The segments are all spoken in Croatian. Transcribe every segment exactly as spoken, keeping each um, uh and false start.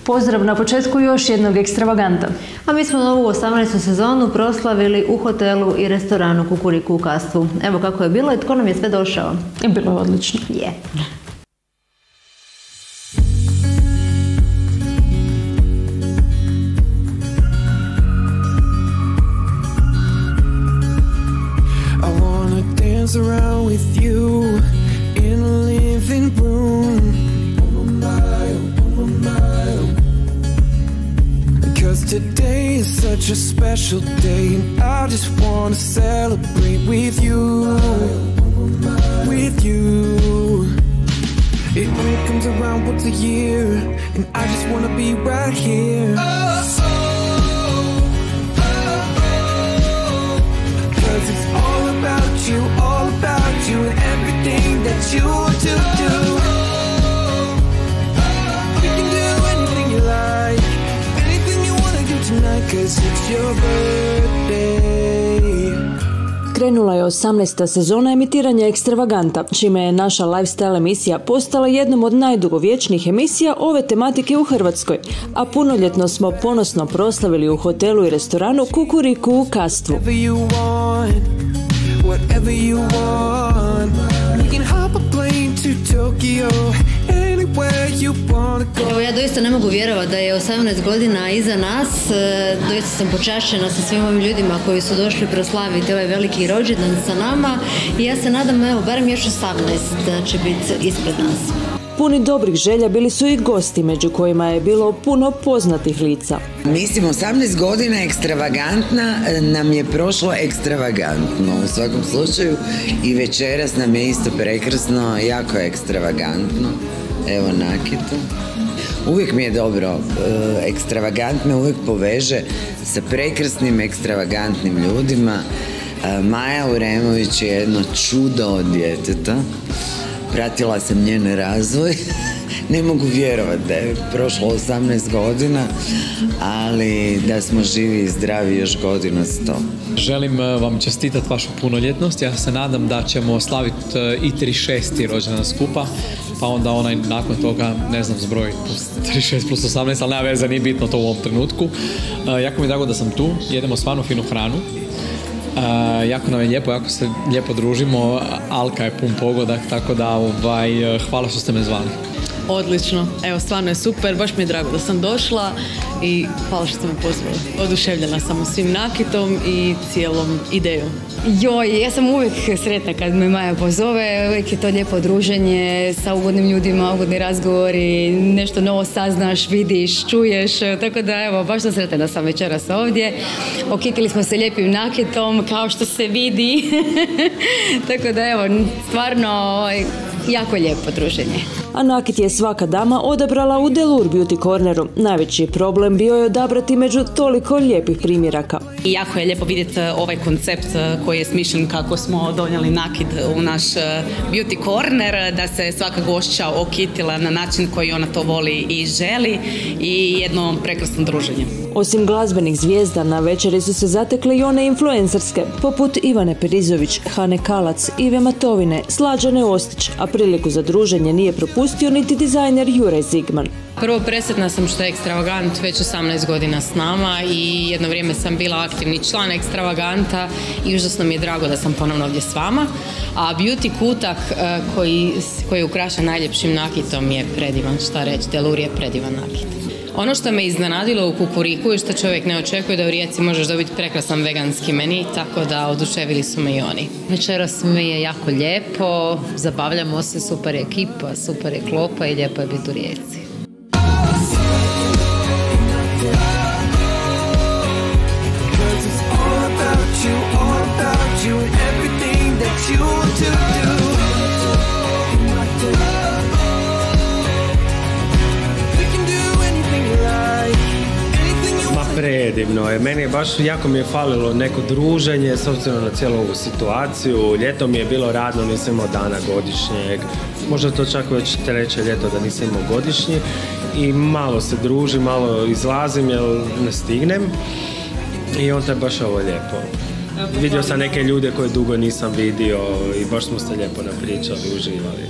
Pozdrav na početku još jednog ekstravaganta. A mi smo novu osamnaestu sezonu proslavili u hotelu i restoranu Kukuriku u Kastvu. Evo kako je bilo i tko nam je sve došao. Bilo je odlično. Je. Around with you in a living room. Oh my, oh my. Cause today is such a special day, and I just wanna celebrate with you, with you. It only comes around once a year, and I just wanna be right here. Oh, oh, oh, oh. Cause it's all about you, all about you and everything that you do do. We can do anything you like, anything you wanna do tonight, cause it's your birthday. Krenula je osamnaesta sezona emitiranja Ekstravaganta, čime je naša lifestyle emisija postala jednom od najdugovječnijih emisija ove tematike u Hrvatskoj, a punoljetno smo ponosno proslavili u hotelu i restoranu Kukuriku u Kastvu. Whatever you want, we can hop a plane to Tokyo, anywhere you wanna go. Evo, ja doista ne mogu vjerovati da je osamnaest godina iza nas. Doista sam počašćena sa svim ovim ljudima koji su došli proslaviti ovaj veliki rođendan sa nama i ja se nadam, evo, barem još osamnaest da će biti ispred nas. Puni dobrih želja bili su i gosti, među kojima je bilo puno poznatih lica. Mislim, osamnaest godina ekstravagantna nam je prošlo ekstravagantno u svakom slučaju i večeras nam je isto prekrasno, jako ekstravagantno. Evo nakitu. Uvijek mi je dobro, ekstravagant me uvijek poveže sa prekrasnim ekstravagantnim ljudima. Maja Uremović je jedno čudo od djeteta. Pratila sam njen razvoj, ne mogu vjerovati da je prošlo osamnaest godina, ali da smo živi i zdravi još godina sto. Želim vam čestitati vašu punoljetnost, ja se nadam da ćemo slaviti i trideset šesti rođendan skupa, pa onda onaj nakon toga, ne znam zbroj, trideset šest plus osamnaest, ali nema veze, nije bitno to u ovom trenutku. Jako mi je drago da sam tu, jedemo stvarno finu hranu. Uh, jako nam je lijepo, jako se lijepo družimo, Alka je pun pogodak, tako da ovaj, hvala što ste me zvali. Odlično, evo stvarno je super, baš mi je drago da sam došla i hvala što ste me pozvali. Oduševljena sam svim nakitom i cijelom idejom. Joj, ja sam uvijek sretna kad me Maja pozove, uvijek je to lijepo druženje sa ugodnim ljudima, ugodni razgovori, nešto novo saznaš, vidiš, čuješ, tako da evo, baš sam sretna da sam večeras ovdje. Okitili smo se lijepim nakitom, kao što se vidi, tako da evo, stvarno jako lijepo druženje. A nakit je svaka dama odabrala u Delur Beauty Corneru. Najveći problem bio je odabrati među toliko lijepih primjeraka. I jako je lijepo vidjeti ovaj koncept koji je smišljen kako smo donijeli nakit u naš Beauty Corner, da se svaka gošća okitila na način koji ona to voli i želi i jedno prekrasno druženje. Osim glazbenih zvijezda, na večeri su se zatekle i one influencerske, poput Ivane Perizović, Hane Kalac, Ive Matovine, Slađane Ostić, a priliku za druženje nije propustio niti dizajner Juraj Zigman. Prvo, presretna sam što je Ekstravagant već osamnaest godina s nama i jedno vrijeme sam bila aktivni član Ekstravaganta i užasno mi je drago da sam ponovno ovdje s vama. A beauty kutak koji, koji je ukrašen najljepšim nakitom je predivan, šta reći, Delur je predivan nakit. Ono što me iznenadilo u Kukuriku je što čovjek ne očekuje da u Rijeci možeš dobiti prekrasan veganski meni, tako da oduševili su me i oni. Večeras mi je jako lijepo, zabavljamo se, super je ekipa, super je klopa i lijepo je biti u Rijeci. Predivno je, meni je baš jako mi je falilo neko druženje s obzirom na cijelu ovu situaciju. Ljeto mi je bilo radno, nisam imao dana godišnjeg, možda to čak već treće ljeto da nisam imao godišnji i malo se družim, malo izlazim jer ne stignem i onda je baš ovo lijepo. Vidio sam neke ljude koje dugo nisam vidio i baš smo se lijepo napričali, uživali.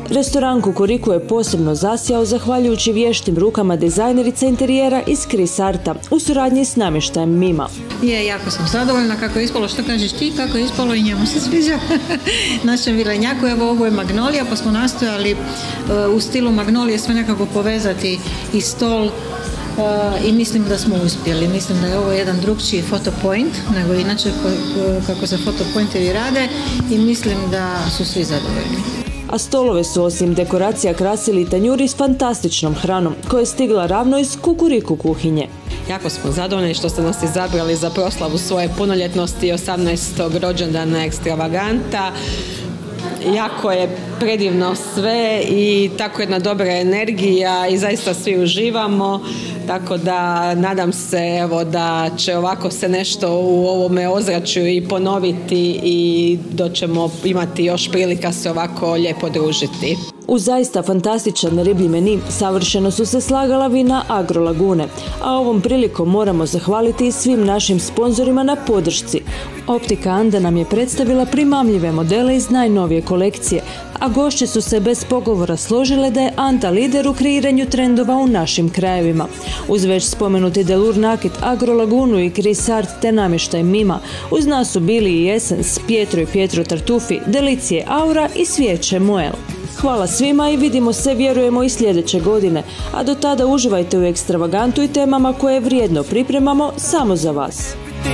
Restoran Kukuriku je posebno zasjao zahvaljujući vještim rukama dizajnerice interijera iz Chris Arta u suradnji s namještajem Mima. Je, jako sam zadovoljna kako je ispalo, što kažeš ti, kako je ispalo i njemu se sviđa. Našem vilenjaku, evo ovo je magnolija, pa smo nastojali uh, u stilu magnolije sve nekako povezati i stol uh, i mislim da smo uspjeli. Mislim da je ovo jedan drugčiji fotopoint nego inače kako se fotopointevi rade i mislim da su svi zadovoljni. A stolove su osim dekoracija krasili i tanjuri s fantastičnom hranom koja je stigla ravno iz Kukuriku kuhinje. Jako smo zadovoljni što ste nas izabrali za proslavu svoje punoljetnosti i osamnaestog rođendana Ekstravaganta. Jako je predivno sve i tako jedna dobra energija i zaista svi uživamo, tako da nadam se evo da će ovako se nešto u ovome ozračju i ponoviti i da ćemo imati još prilika se ovako lijepo družiti. U zaista fantastičan riblji meni savršeno su se slagala vina Agro Lagune, a ovom prilikom moramo zahvaliti i svim našim sponzorima na podršci. Optika Anda nam je predstavila primamljive modele iz najnovije kolekcije, a gošće su se bez pogovora složile da je Anda lider u kreiranju trendova u našim krajevima. Uz već spomenuti Delur Nakit, Agro Lagunu i Chris Art te namještaj Mima, uz nas su bili i Essence, Pietro i Pietro Tartufi, Delicije Aura i Svijeće Moel. Hvala svima i vidimo se, vjerujemo, i sljedeće godine, a do tada uživajte u Ekstravagantu i temama koje vrijedno pripremamo samo za vas.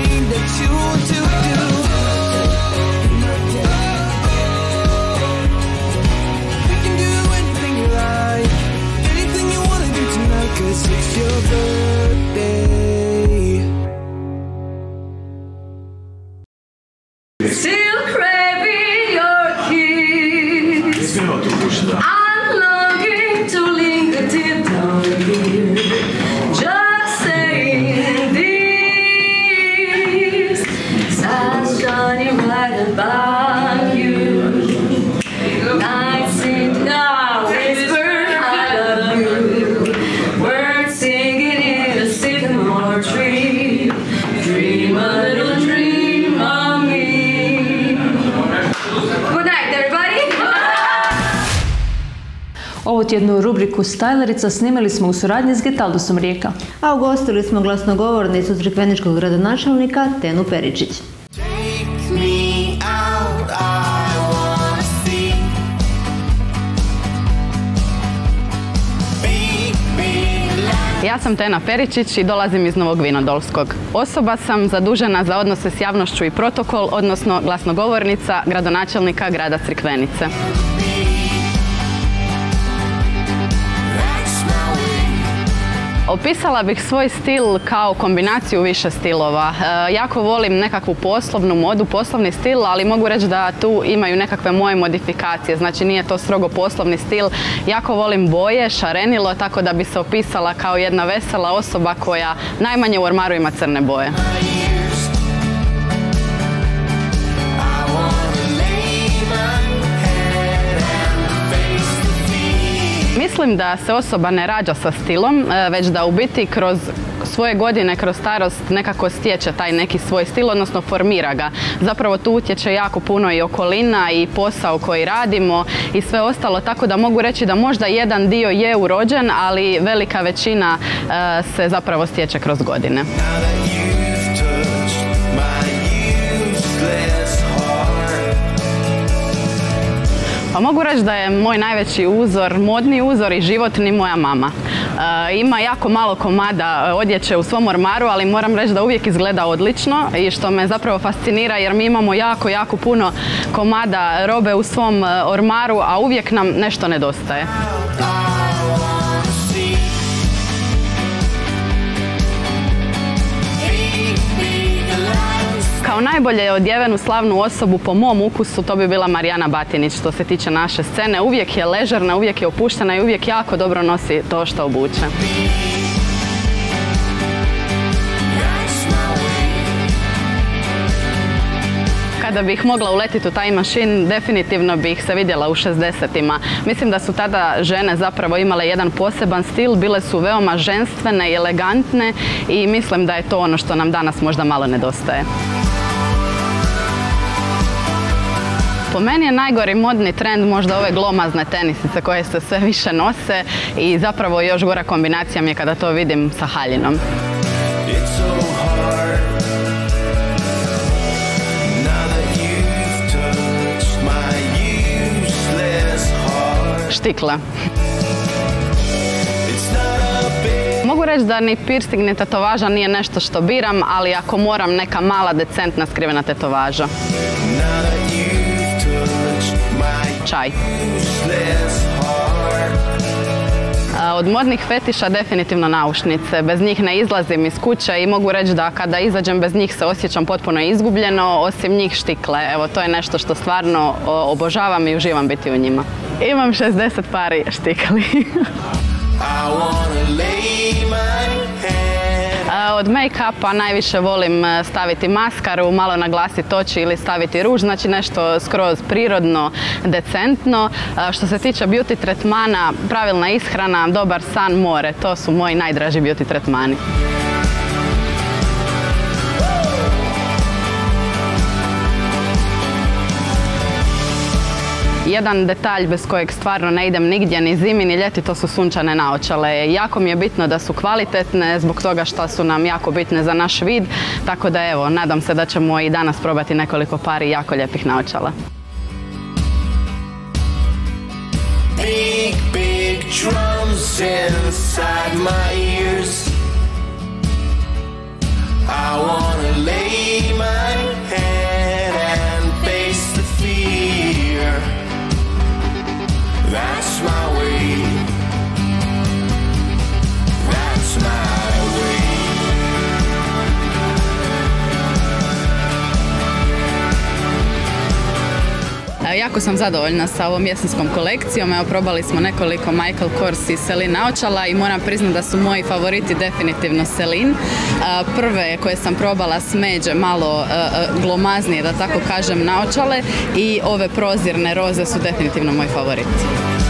Ovu tjednu rubriku Stajlerica snimili smo u suradnji s Getaldusom Rijeka. A ugostili smo glasnogovornicu crikveničkog gradonačelnika Tenu Peričić. Ja sam Tena Peričić i dolazim iz Novog Vinodolskog. Osoba sam zadužena za odnose s javnošću i protokol, odnosno glasnogovornica gradonačelnika grada Crikvenice. Opisala bih svoj stil kao kombinaciju više stilova. E, jako volim nekakvu poslovnu modu, poslovni stil, ali mogu reći da tu imaju nekakve moje modifikacije, znači nije to strogo poslovni stil. Jako volim boje, šarenilo, tako da bi se opisala kao jedna vesela osoba koja najmanje u ormaru ima crne boje. Mislim da se osoba ne rađa sa stilom, već da u biti kroz svoje godine, kroz starost nekako stječe taj neki svoj stil, odnosno formira ga. Zapravo tu utječe jako puno i okolina i posao koji radimo i sve ostalo, tako da mogu reći da možda jedan dio je urođen, ali velika većina se zapravo stječe kroz godine. Pa mogu reći da je moj najveći uzor, modni uzor i životni moja mama. E, ima jako malo komada odjeće u svom ormaru, ali moram reći da uvijek izgleda odlično i što me zapravo fascinira jer mi imamo jako, jako puno komada robe u svom ormaru, a uvijek nam nešto nedostaje. Kao najbolje odjevenu slavnu osobu po mom ukusu to bi bila Marijana Batinić što se tiče naše scene. Uvijek je ležerna, uvijek je opuštena i uvijek jako dobro nosi to što obuče. Kada bih mogla uletiti u Time Machine, definitivno bih se vidjela u šezdesetima. Mislim da su tada žene zapravo imale jedan poseban stil, bile su veoma ženstvene i elegantne i mislim da je to ono što nam danas možda malo nedostaje. Po meni je najgori modni trend možda ove glomazne tenisice koje se sve više nose i zapravo još gora kombinacija mi je kada to vidim sa haljinom. Štikle. Mogu reći da ni piercing ni tetovaža nije nešto što biram, ali ako moram neka mala decentna skrivena tetovaža. Čaj. Od modnih fetiša definitivno naušnice. Bez njih ne izlazim iz kuće i mogu reći da kada izađem bez njih se osjećam potpuno izgubljeno, osim njih štikle. Evo, to je nešto što stvarno obožavam i uživam biti u njima. Imam šezdeset pari štikli. Od make-upa najviše volim staviti maskaru, malo naglasiti oči ili staviti ruž, znači nešto skroz prirodno, decentno. Što se tiče beauty tretmana, pravilna ishrana, dobar san, more, to su moji najdraži beauty tretmani. Jedan detalj bez kojeg stvarno ne idem nigdje, ni zimi, ni ljeti, to su sunčane naočale. Jako mi je bitno da su kvalitetne, zbog toga što su nam jako bitne za naš vid, tako da evo, nadam se da ćemo i danas probati nekoliko pari jako lijepih naočala. Big, big drums inside my ears. I wanna lay my head and face the fear. That's my way. That's my way. Jako sam zadovoljna sa ovom jesenskom kolekcijom. Evo, probali smo nekoliko Michael Kors i Celine naočala i moram priznati da su moji favoriti definitivno Celine. Prve koje sam probala smeđe malo glomaznije, da tako kažem, naočale i ove prozirne roze su definitivno moji favoriti.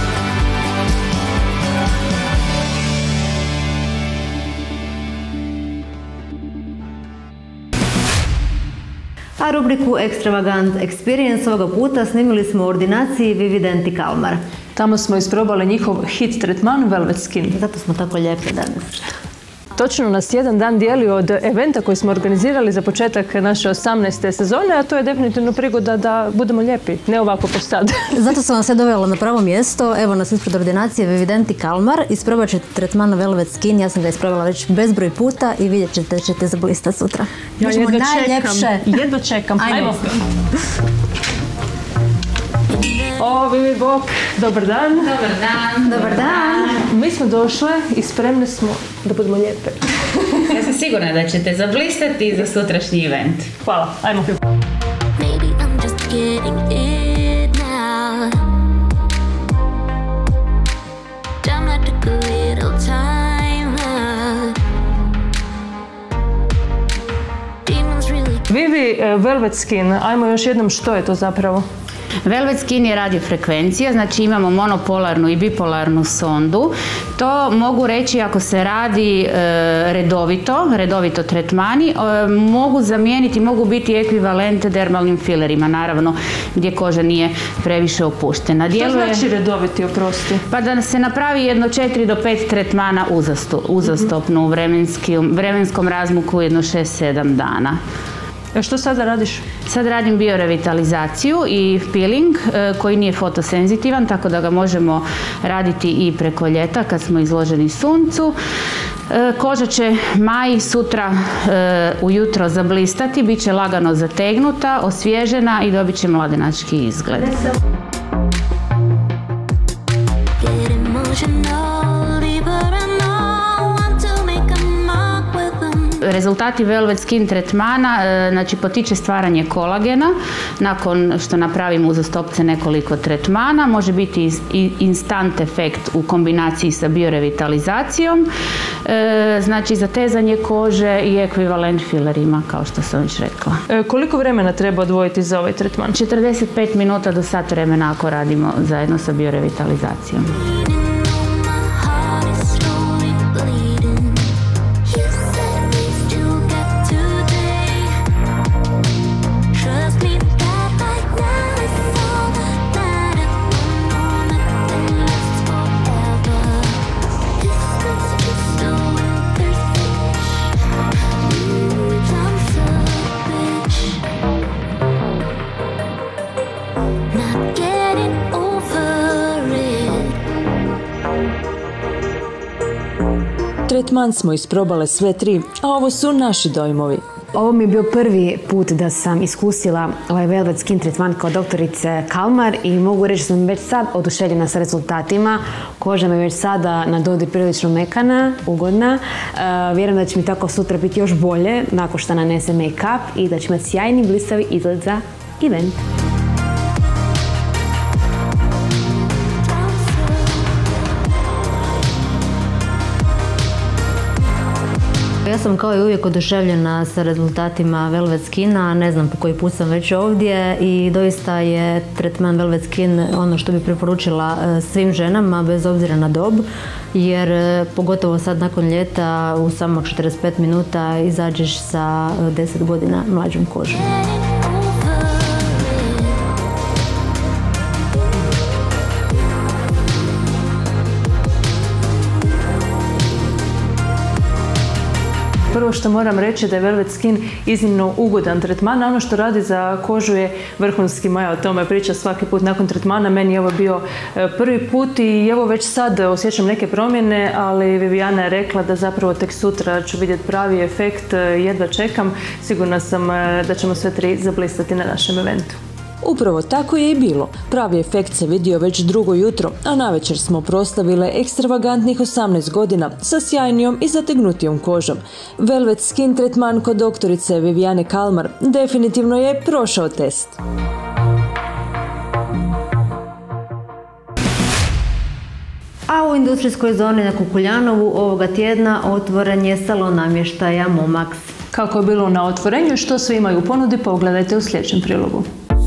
A rubriku Extravagant Experience ovoga puta snimili smo u ordinaciji Vivi Denti Kalmar. Tamo smo isprobali njihov hit tretman Velvet Skin. Zato smo tako lijepe danas. Točno nas jedan dan dijeli od eventa koji smo organizirali za početak naše osamnaeste sezone, a to je definitivno prigoda da budemo lijepi, ne ovako po sad. Zato sam vas sve dovela na pravo mjesto. Evo nas ispred ordinacije Vivi Denti Kalmar. Isprobat ćete tretman Velvet Skin. Ja sam ga isprobala već bezbroj puta i vidjet ćete da ćete zablistati sutra. Ja jedva čekam, jedva čekam. Ajmo. O, Vivi Bok, dobar dan. Dobar dan. Dobar dan. Mi smo došle i spremne smo da budemo lijepe. Ja sam sigurna da ćete zablistati za sutrašnji event. Hvala, ajmo. Maybe I'm just getting it now. Damn, I took a little time out. Demons really... Vivi, Velvet Skin, ajmo još jednom, što je to zapravo? Velvet Skin je radiofrekvencija, znači imamo monopolarnu i bipolarnu sondu. To mogu reći ako se radi e, redovito, redovito tretmani, e, mogu zamijeniti, mogu biti ekvivalente dermalnim filerima, naravno gdje koža nije previše opuštena. Što znači redoviti, oprosti? Pa da se napravi jedno četiri do pet tretmana uzastu, uzastopno u vremenskom razmuku jedno šest sedam dana. A što sada radiš? Sad radim biorevitalizaciju i peeling koji nije fotosenzitivan, tako da ga možemo raditi i preko ljeta kad smo izloženi suncu. Koža će maj sutra ujutro zablistati, bit će lagano zategnuta, osvježena i dobit će mladenački izgled. Rezultati Velvet Skin tretmana, znači potiče stvaranje kolagena nakon što napravimo uzastopce nekoliko tretmana, može biti instant efekt u kombinaciji sa biorevitalizacijom, znači zatezanje kože i ekvivalent filerima, kao što sam već rekla. E, koliko vremena treba odvojiti za ovaj tretman? četrdeset pet minuta do sat vremena ako radimo zajedno sa biorevitalizacijom. Tretman smo isprobale sve tri, a ovo su naši dojmovi. Ovo mi je bio prvi put da sam iskusila ovaj Velvet Skin tretman kao doktorice Kalmar i mogu reći da sam već sad oduševljena sa rezultatima. Koža mi je već sada na dodir prilično mekana, ugodna. Uh, vjerujem da će mi tako sutra biti još bolje nakon što nanese make-up i da će imati sjajni blistavi izgled za event. Ja sam kao i uvijek oduševljena sa rezultatima Velvet Skina, ne znam po koji put sam već ovdje i doista je tretman Velvet Skin ono što bi preporučila svim ženama bez obzira na dob, jer pogotovo sad nakon ljeta u samo četrdeset pet minuta izađeš sa deset godina mlađom kožom. Prvo što moram reći da je Velvet Skin iznimno ugodan tretman, a ono što radi za kožu je vrhunski. Maja o tome priča svaki put nakon tretmana. Meni je ovo bio prvi put i evo već sad osjećam neke promjene, ali Vivijana je rekla da zapravo tek sutra ću vidjeti pravi efekt, jedva čekam. Sigurna sam da ćemo sve tri zablistati na našem eventu. Upravo tako je i bilo. Pravi efekt se vidio već drugo jutro, a navečer smo proslavile ekstravagantnih osamnaest godina sa sjajnijom i zategnutijom kožom. Velvet Skin tretman kod doktorice Vivijane Kalmar definitivno je prošao test. A u industrijskoj zoni na Kukuljanovu ovoga tjedna otvoren je salon namještaja Momax. Kako je bilo na otvorenju, što sve imaju u ponudi, pogledajte u sljedećem prilogu.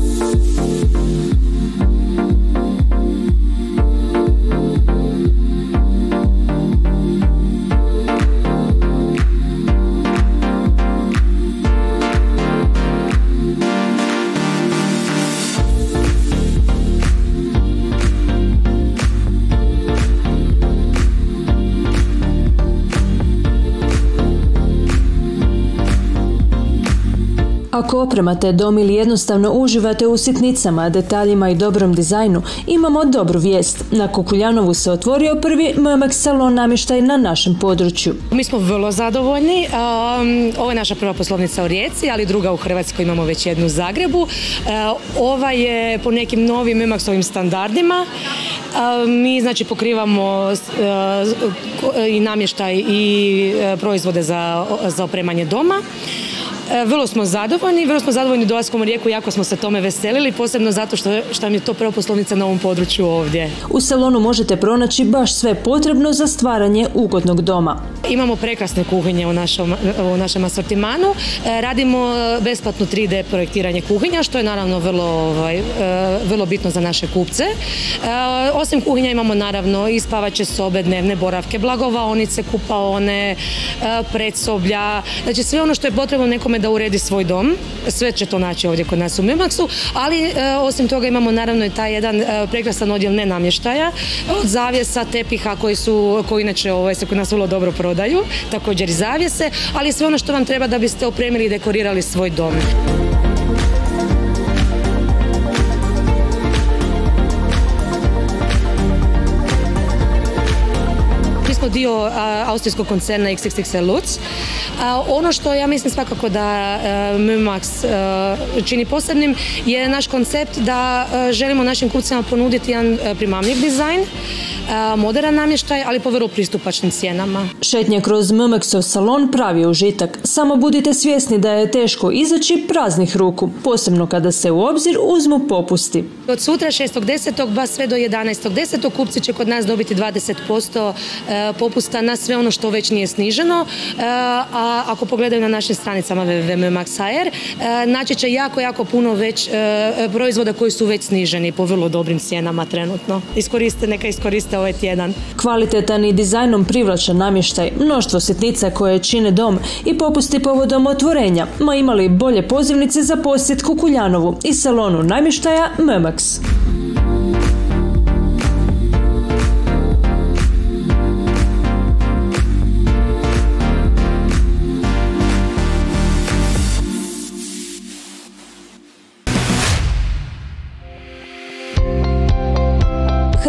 Ako opremate dom ili jednostavno uživate u sitnicama, detaljima i dobrom dizajnu, imamo dobru vijest. Na Kukuljanovu se otvorio prvi Momax salon namještaj na našem području. Mi smo vrlo zadovoljni. Um, ovo je naša prva poslovnica u Rijeci, ali druga u Hrvatskoj, imamo već jednu u Zagrebu. Uh, ova je po nekim novim Momaxovim standardima. Uh, mi znači pokrivamo uh, i namještaj i uh, proizvode za, za opremanje doma. Vrlo smo zadovoljni, vrlo smo zadovoljni dolaskom u Rijeku, jako smo se tome veselili, posebno zato što, što nam je to prva poslovnica na ovom području ovdje. U salonu možete pronaći baš sve potrebno za stvaranje ugodnog doma. Imamo prekrasne kuhinje u našom, u našem asortimanu, radimo besplatno tri D projektiranje kuhinja, što je naravno vrlo, ovaj, vrlo bitno za naše kupce. Osim kuhinja imamo naravno i spavaće sobe, dnevne boravke, blagovaonice, kupaone, predsoblja, znači sve ono što je potrebno nekome da uredi svoj dom, sve će to naći ovdje kod nas u Momaxu, ali e, osim toga imamo naravno i taj jedan e, prekrasan odjel nenamještaja, od zavjesa, tepiha koji su, koji inače ovaj, se kod nas vrlo dobro prodaju, također i zavjese, ali sve ono što vam treba da biste opremili i dekorirali svoj dom. Smo dio a, austrijskog koncerna iks iks iks el Lutz. A, ono što ja mislim svakako da a, Momax a, čini posebnim je naš koncept da a, želimo našim kupcima ponuditi jedan a, primamljiv dizajn, a, moderan namještaj, ali po vrlo pristupačnim cijenama. Šetnja kroz Momaxov salon pravi užitak. Samo budite svjesni da je teško izaći praznih ruku, posebno kada se u obzir uzmu popusti. Od sutra šestog desetog ba sve do jedanaestog desetog kupci će kod nas dobiti dvadeset posto popusta na sve ono što već nije sniženo, a ako pogledaju na našim stranicama w w w tačka momax tačka h r naći će jako, jako puno već proizvoda koji su već sniženi po vrlo dobrim cijenama trenutno. Iskoriste, neka iskoriste ovaj tjedan. Kvalitetan i dizajnom privlačan namještaj, mnoštvo sitnica koje čine dom i popusti povodom otvorenja, ma imali bolje pozivnice za posjet Kukuljanovu i salonu namještaja Momax.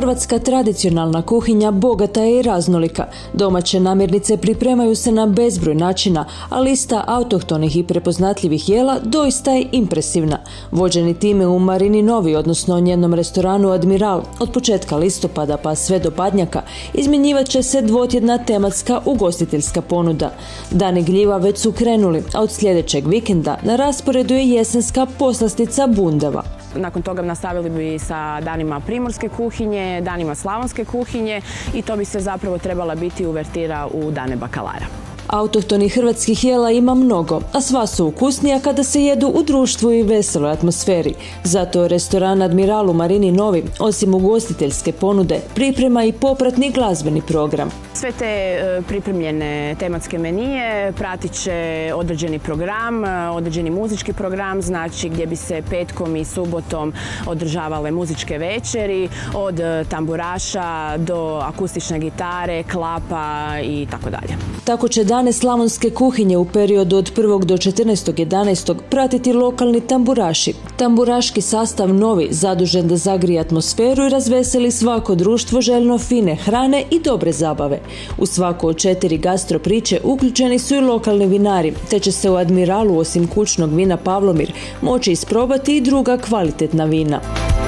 Hrvatska tradicionalna kuhinja bogata je i raznolika. Domaće namirnice pripremaju se na bezbroj načina, a lista autohtonih i prepoznatljivih jela doista je impresivna. Vođeni time u Marini Novi, odnosno njenom restoranu Admiral, od početka listopada pa sve do Badnjaka, izmjenjivat će se dvotjedna tematska ugostiteljska ponuda. Dani gljiva već su krenuli, a od sljedećeg vikenda na rasporedu je jesenska poslastica bundeva. Nakon toga nastavili bi sa danima primorske kuhinje, danima slavonske kuhinje i to bi se zapravo trebala biti uvertira u dane bakalara. Autohtonih hrvatskih jela ima mnogo, a sva su ukusnija kada se jedu u društvu i veseloj atmosferi. Zato restoran Admiral u Marini Novi, osim ugostiteljske ponude, priprema i popratni glazbeni program. Sve te pripremljene tematske menije pratit će određeni program, određeni muzički program, znači gdje bi se petkom i subotom održavale muzičke večeri, od tamburaša do akustične gitare, klapa i tako dalje. Tako će dane slavonske kuhinje u periodu od prvog do četrnaestog jedanaestog pratiti lokalni tamburaši. Tamburaški sastav novi, zadužen da zagrije atmosferu i razveseli svako društvo željno fine hrane i dobre zabave. U svako od četiri gastro priče uključeni su i lokalni vinari, te će se u Admiralu osim kućnog vina Pavlomir moći isprobati i druga kvalitetna vina.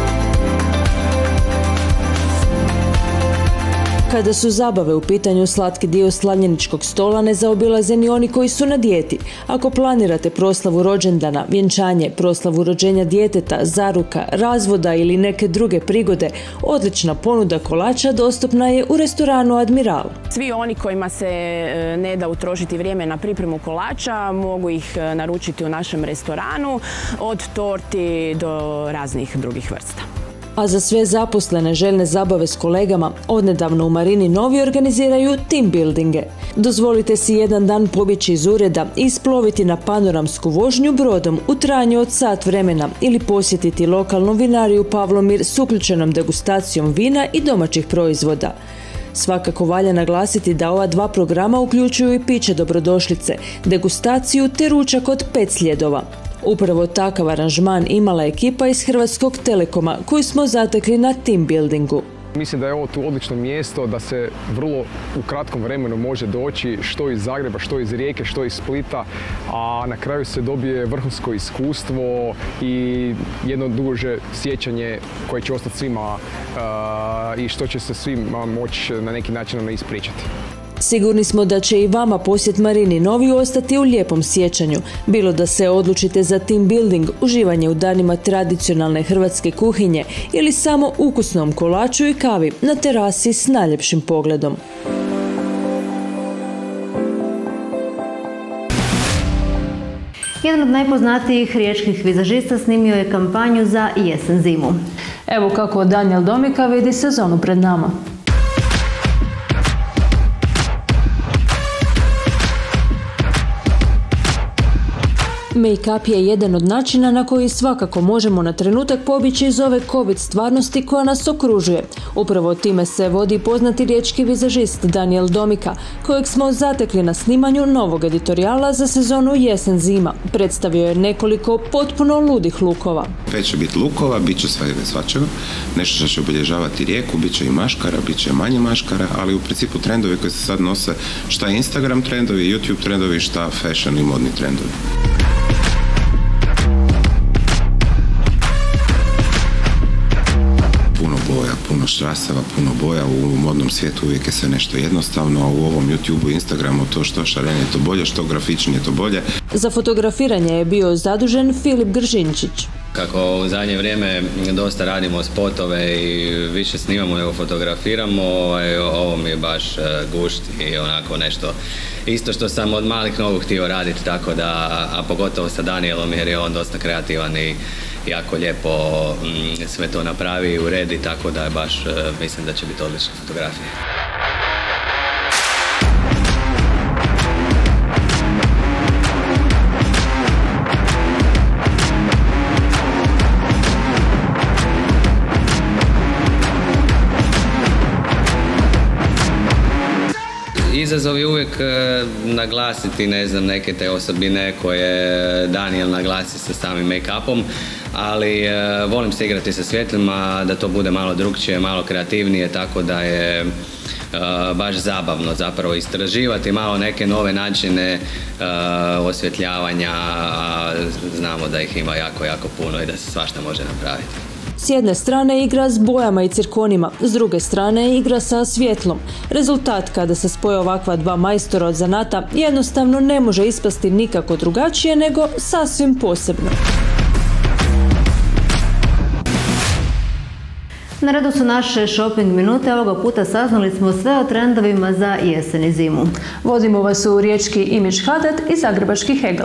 Kada su zabave u pitanju, slatki dio slavljeničkog stola ne zaobilaze ni oni koji su na dijeti. Ako planirate proslavu rođendana, vjenčanje, proslavu rođenja djeteta, zaruka, razvoda ili neke druge prigode, odlična ponuda kolača dostupna je u restoranu Admiral. Svi oni kojima se ne da utrošiti vrijeme na pripremu kolača mogu ih naručiti u našem restoranu, od torti do raznih drugih vrsta. A za sve zaposlene željne zabave s kolegama, odnedavno u Marini Novi organiziraju team buildinge. Dozvolite si jedan dan pobjeći iz ureda i isploviti na panoramsku vožnju brodom u trajanju od sat vremena ili posjetiti lokalnu vinariju Pavlomir s uključenom degustacijom vina i domaćih proizvoda. Svakako valja naglasiti da ova dva programa uključuju i piće dobrodošlice, degustaciju te ručak od pet sljedova. Upravo takav aranžman imala ekipa iz Hrvatskog Telekoma koju smo zatekli na team buildingu. Mislim da je ovo tu odlično mjesto, da se vrlo u kratkom vremenu može doći što iz Zagreba, što iz Rijeke, što iz Splita, a na kraju se dobije vrhunsko iskustvo i jedno duže sjećanje koje će ostati svima uh, i što će se svima moći na neki način ispričati. Sigurni smo da će i vama posjet Marini Novi ostati u lijepom sjećanju. Bilo da se odlučite za team building, uživanje u danima tradicionalne hrvatske kuhinje ili samo ukusnom kolaču i kavi na terasi s najljepšim pogledom. Jedan od najpoznatijih riječkih vizažista snimio je kampanju za jesen zimu. Evo kako Daniel Domika vidi sezonu pred nama. Make-up je jedan od načina na koji svakako možemo na trenutak pobjeći iz ove covid stvarnosti koja nas okružuje. Upravo time se vodi poznati riječki vizažist Daniel Domika, kojeg smo zatekli na snimanju novog editorijala za sezonu jesen-zima. Predstavio je nekoliko potpuno ludih lukova. Već će biti lukova, bit će svega svačega, nešto što će obilježavati Rijeku, bit će i maškara, bit će manje maškara, ali u principu trendovi koji se sad nose, šta Instagram trendovi, YouTube trendovi, šta fashion i modni trendovi. Puno štraseva, puno boja, u modnom svijetu uvijek je sve nešto jednostavno, a u ovom YouTubeu i Instagramu to što šarenije to bolje, što grafičnije to bolje. Za fotografiranje je bio zadužen Filip Gržinčić. Kako u zadnje vrijeme dosta radimo spotove i više snimamo nego fotografiramo, ovo mi je baš gušt i onako nešto isto što sam od malih nogu htio raditi, tako da, a pogotovo sa Danielom jer je on dosta kreativan i jako lijepo sve to napravi i uredi, tako da je baš, mislim da će biti odlična fotografija. izazov je uvijek e, naglasiti, ne znam, neke te osobine koje Daniel naglasi sa samim make-upom, ali e, volim se igrati sa svjetlima, da to bude malo drukčije, malo kreativnije, tako da je Uh, baš zabavno zapravo istraživati malo neke nove načine uh, osvjetljavanja, a znamo da ih ima jako, jako puno i da se svašta može napraviti. S jedne strane igra s bojama i cirkonima, s druge strane igra sa svjetlom. Rezultat kada se spoje ovakva dva majstora od zanata jednostavno ne može ispasti nikako drugačije nego sasvim posebno. Na redu su naše shopping minute, ovoga puta saznali smo sve o trendovima za jesen i zimu. Vodimo vas u riječki Image Haddad i zagrebački Hegel.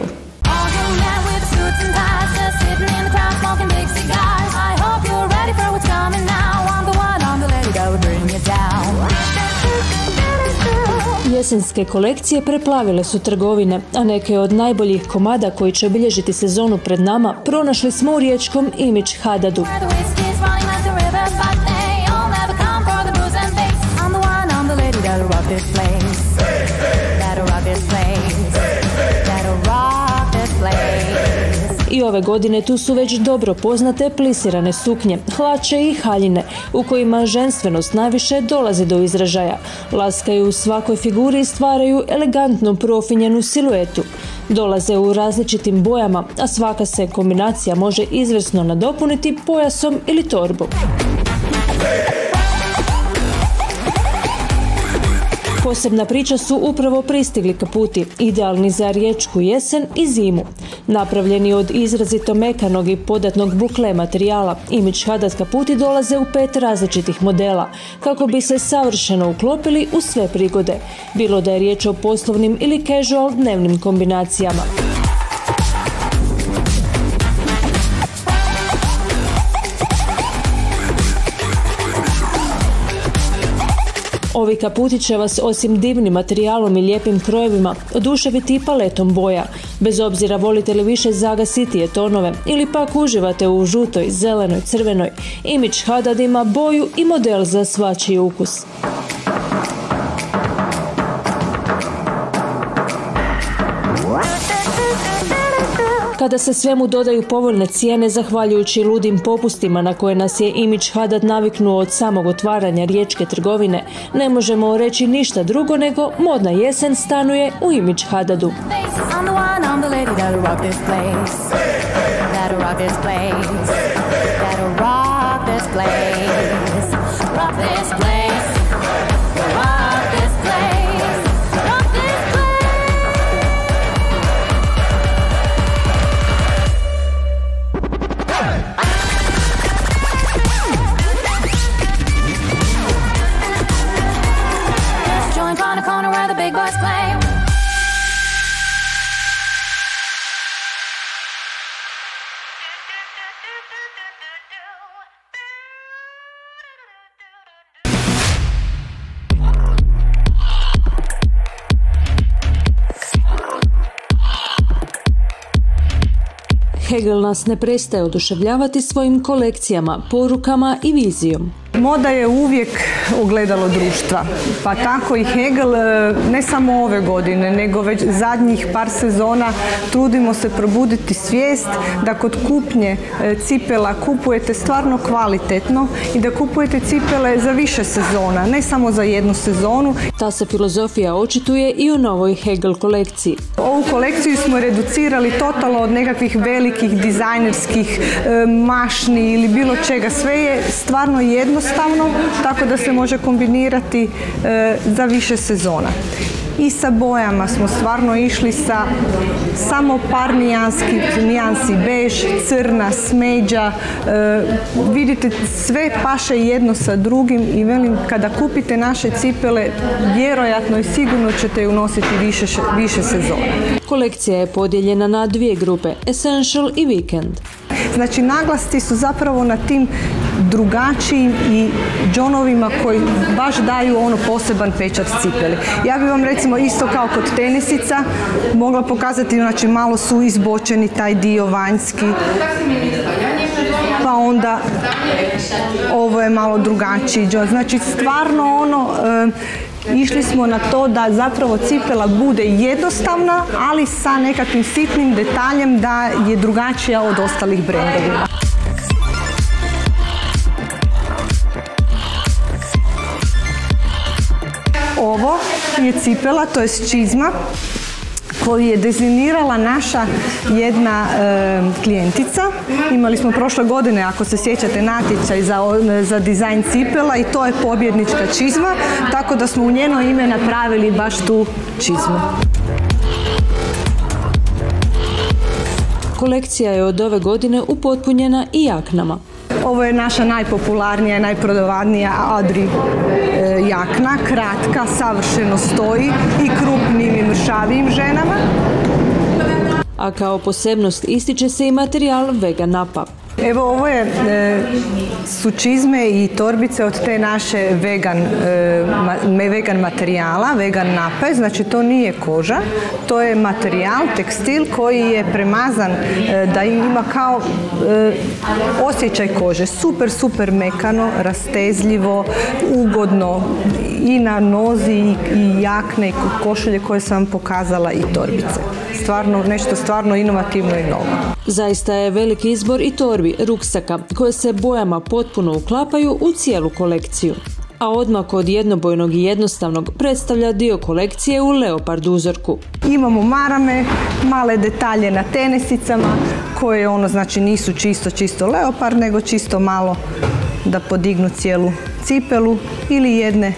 Jesenske kolekcije preplavile su trgovine, a neke od najboljih komada koji će obilježiti sezonu pred nama pronašli smo u riječkom Image Haddadu. I ove godine tu su već dobro poznate plisirane suknje, hlače i haljine, u kojima ženstvenost najviše dolazi do izražaja. Laskaju u svakoj figuri i stvaraju elegantnu profinjenu siluetu. Dolaze u različitim bojama, a svaka se kombinacija može izvrsno nadopuniti pojasom ili torbom. Posebna priča su upravo pristigli kaputi, idealni za riječku jesen i zimu. Napravljeni od izrazito mekanog i podatnog bukle materijala, Image Haddad kaputi dolaze u pet različitih modela, kako bi se savršeno uklopili u sve prigode, bilo da je riječ o poslovnim ili casual dnevnim kombinacijama. Ovi kaputi će vas osim divnim materijalom i lijepim krojevima oduševiti i paletom boja. Bez obzira volite li više zagasitije tonove ili pak uživate u žutoj, zelenoj, crvenoj, Image Haddad ima boju i model za svačiji ukus. Kada se svemu dodaju povoljne cijene, zahvaljujući ludim popustima na koje nas je Image Haddad naviknuo od samog otvaranja riječke trgovine, ne možemo reći ništa drugo nego modna jesen stanuje u Image Haddadu. Hegel nas ne prestaje oduševljavati svojim kolekcijama, porukama i vizijom. Moda je uvijek ogledalo društva, pa tako i Hegel ne samo ove godine, nego već zadnjih par sezona trudimo se probuditi svijest da kod kupnje cipela kupujete stvarno kvalitetno i da kupujete cipele za više sezona, ne samo za jednu sezonu. Ta se filozofija očituje i u novoj Hegel kolekciji. Ovu kolekciju smo reducirali totalno od nekakvih velikih dizajnerskih mašni ili bilo čega. Sve je stvarno jednostavno, tako da se može kombinirati e, za više sezona. I sa bojama smo stvarno išli sa samo par nijanski, nijansi bež, crna, smeđa. E, vidite, sve paše jedno sa drugim i velim, kada kupite naše cipele, vjerojatno i sigurno ćete ju nositi više, više sezona. Kolekcija je podijeljena na dvije grupe, Essential i Weekend. Znači, naglasci su zapravo na tim drugačijim i džonovima koji baš daju ono poseban pečat cipeli. Ja bih vam recimo isto kao kod tenisica mogla pokazati, znači malo su izbočeni taj dio vanjski, pa onda ovo je malo drugačiji džon. Znači, stvarno ono, e, išli smo na to da zapravo cipela bude jednostavna, ali sa nekakvim sitnim detaljem da je drugačija od ostalih brendova. Ovo je cipela, to je čizma koju je dizajnirala naša jedna e, klijentica. Imali smo prošle godine, ako se sjećate, natječaj za, za dizajn cipela i to je pobjednička čizma, tako da smo u njeno ime napravili baš tu čizmu. Kolekcija je od ove godine upotpunjena i jaknama. Ovo je naša najpopularnija i najprodavnija Adri e, jakna, kratka, savršeno stoji i krupnim i mršavijim ženama. A kao posebnost ističe se i materijal Vegan Napa. Evo, ovo je, e, su čizme i torbice od te naše vegan, e, ma, vegan materijala, Vegan Nape, znači to nije koža, to je materijal, tekstil koji je premazan e, da ima kao e, osjećaj kože, super, super mekano, rastezljivo, ugodno i na nozi i, i jakne i košulje koje sam vam pokazala i torbice. Stvarno, nešto stvarno inovativno i novo. Zaista je veliki izbor i torbi, ruksaka, koje se bojama potpuno uklapaju u cijelu kolekciju. A odmak od jednobojnog i jednostavnog predstavlja dio kolekcije u leopard uzorku. Imamo marame, male detalje na tenisicama, koje ono znači nisu čisto čisto leopard, nego čisto malo da podignu cijelu cipelu, ili jedne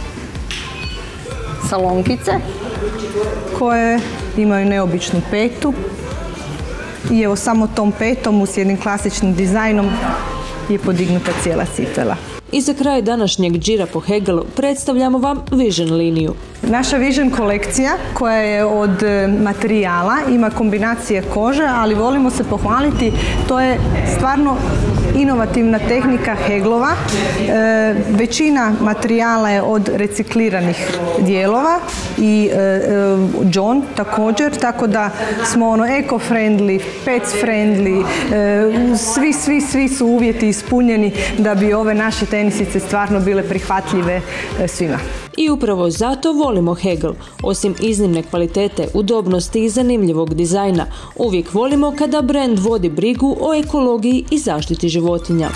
salonkice koje imaju neobičnu petu. I evo samo tom petom s jednim klasičnim dizajnom je podignuta cijela cipela. I za kraj današnjeg džira po Hegelu predstavljamo vam Vision liniju. Naša Vision kolekcija koja je od materijala, ima kombinacije kože, ali volimo se pohvaliti, to je stvarno inovativna tehnika Heglova. E, većina materijala je od recikliranih dijelova i e, e, John također, tako da smo ono eco-friendly, pets-friendly, e, svi, svi, svi su uvjeti ispunjeni da bi ove naše tenisice stvarno bile prihvatljive e, svima. I upravo zato volimo Hegel. Osim iznimne kvalitete, udobnosti i zanimljivog dizajna, uvijek volimo kada brend vodi brigu o ekologiji i zaštiti životinja.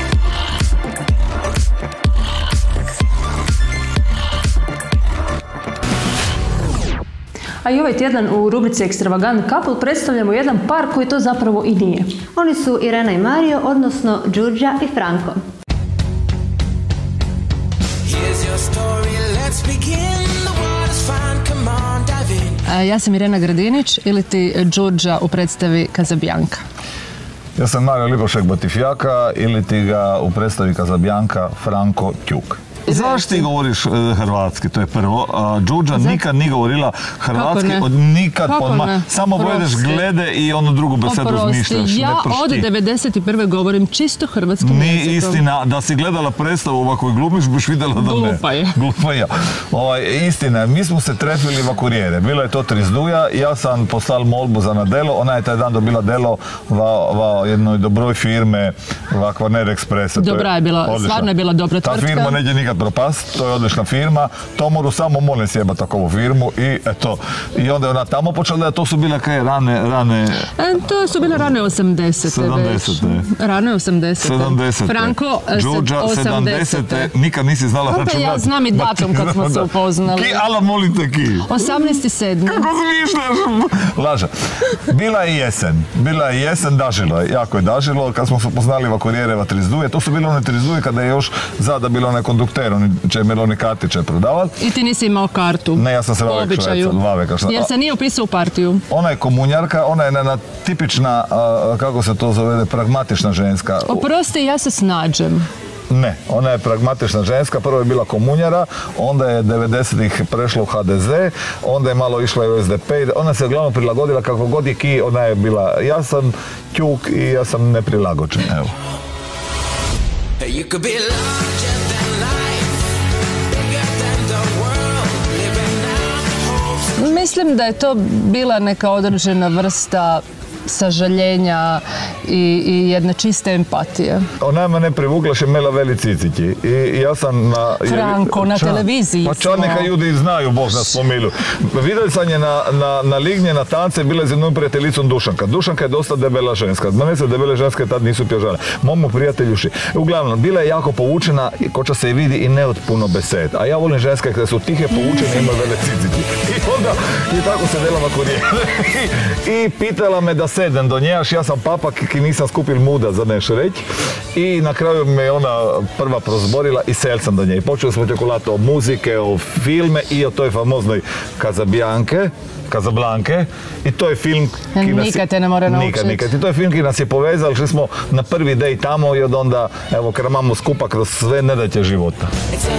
A i ovaj tjedan u rubrici Extravagant Couple predstavljamo jedan par koji to zapravo i nije. Oni su Irena i Mario, odnosno Đurđa i Franko. Ja sam Irena Gradinić ili ti Đurđa u predstavi Casablanca. Ja sam Mario Lipošek Botifjaka ili ti ga u predstavi Casablanca Franko Tjuk. Zašto ti govoriš hrvatski, to je prvo. Đurđa nikad nije govorila hrvatski, nikad podma, samo povedeš glede i onu drugu besedu zmišljaš. Ja od devedeset prve govorim čisto hrvatskim jezikom. Nije istina, da si gledala predstavu ovako i glumiš, biš vidjela da ne. Glupa je. Glupa je. Ovaj, istina, mi smo se trefili v kurijere. Bila je to Trizduja, ja sam poslal molbu za na delo, ona je taj dan dobila delo v jednoj dobroj firme, v Kvarner Express. Dobra je bila, stvarno je bila dobra tvrtka. Ta firma neće nikad propast, to je odlična firma, to moru samo molim sjebati takovu firmu i eto, i onda je ona tamo počela, to su bile kaj rane, rane... E, to su bile rane osamdesete sedamdesete. Rane osamdesete. sedamdesete. Franko, Đurđa, sedamdesete. Nikad nisi znala računati. Ja znam i datum kad smo se upoznali. Ki, ala molim te ki. osamnaesti sedmi. Kako zmišljaš? Laže. Bila je jesen. Bila je jesen, dažilo je. Jako je dažilo. Kad smo se upoznali va kurijere va Trizduje, to su bile one Trizduje kada je još zada bilo onaj kondukter, oni će imeli oni kartiće prodavati. I ti nisi imao kartu? Ne, ja sam se vavek šveca, dva veka. Jer se nije upisao u partiju? Ona je komunjarka, ona je na tipična, kako se to zove, pragmatična ženska. Oprosti, ja se snađem. Ne, ona je pragmatična ženska, prvo je bila komunjara, onda je devedesetih prešla u ha de ze, onda je malo išla i u es de pe, ona se uglavnom prilagodila kako god je ki, ona je bila, ja sam Tjuk i ja sam neprilagođen, evo. Mislim da je to bila neka određena vrsta sažaljenja i, i jedne čiste empatije. Ona me ne privukla še Mela veli cicići. I ja sam na... Franko, na televiziji Pa ča neka ljudi znaju, Bog nas pomilu. Vidjeli sam je na, na, na lignje, na tance, bila je z jednom prijateljicom Dušanka. Dušanka je dosta debela ženska. Mene se debele ženske tad nisu pježale. Momu prijateljuši. Uglavnom, bila je jako poučena, koča se i vidi i ne od puno besed. A ja volim ženske koje su tihe, poučene i imaju vele cicići. I onda, i tako se delama korijene. I pitala me da sedem do nje, až ja sam papak ki nisam skupil muda za nešto reći. I na kraju me ona prva prozborila i sel sam do nje. I počeli smo čokolati o muzike, o filme i o toj famoznoj Casablanke. Casablanke i to je film ki nas... Nikad te ne mora naučiti. Nikad, nikad. I to je film ki nas je povezal, šli smo na prvi dej tamo i od onda, evo, kramamo skupa kroz sve nedaće života.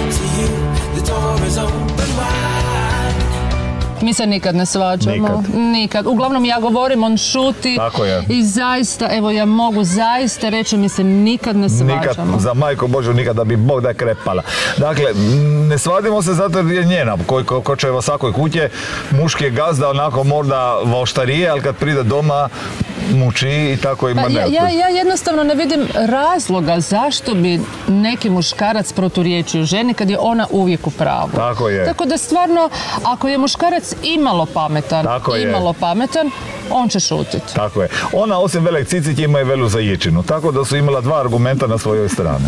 Mi se nikad ne svađamo. Nikad. Nikad. Uglavnom ja govorim, on šuti. Tako je. I zaista, evo ja mogu zaista reći, mi se nikad ne svađamo. Nikad, za majko Božju nikad da bi Bog da je krepala. Dakle, ne svadimo se zato jer je njena, koji ko, ko će u svakoj kuće, muški je gazda onako možda voštarije, ali kad pride doma muči i tako ima pa, ja, ja, ja jednostavno ne vidim razloga zašto bi neki muškarac proturječio ženi kad je ona uvijek u pravu. Tako je. Tako da stvarno, ako je muškarac imalo pametan, Tako je. imalo pametan, on će šutiti. Tako je. Ona osim velek cicić ima i velu zaječinu, tako da su imala dva argumenta na svojoj strani.